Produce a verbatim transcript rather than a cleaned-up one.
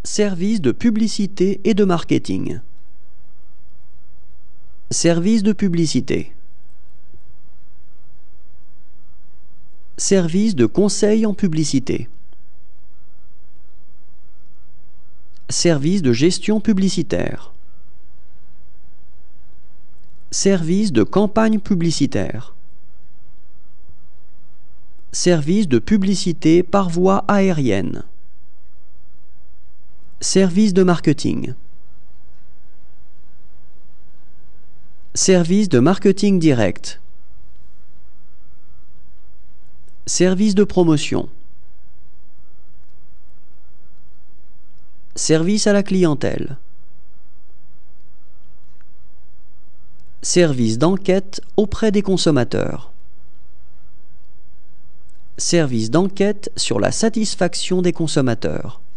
Service de publicité et de marketing. Service de publicité. Service de conseil en publicité. Service de gestion publicitaire. Service de campagne publicitaire. Service de publicité par voie aérienne. Service de marketing. Service de marketing direct. Service de promotion. Service à la clientèle. Service d'enquête auprès des consommateurs. Service d'enquête sur la satisfaction des consommateurs.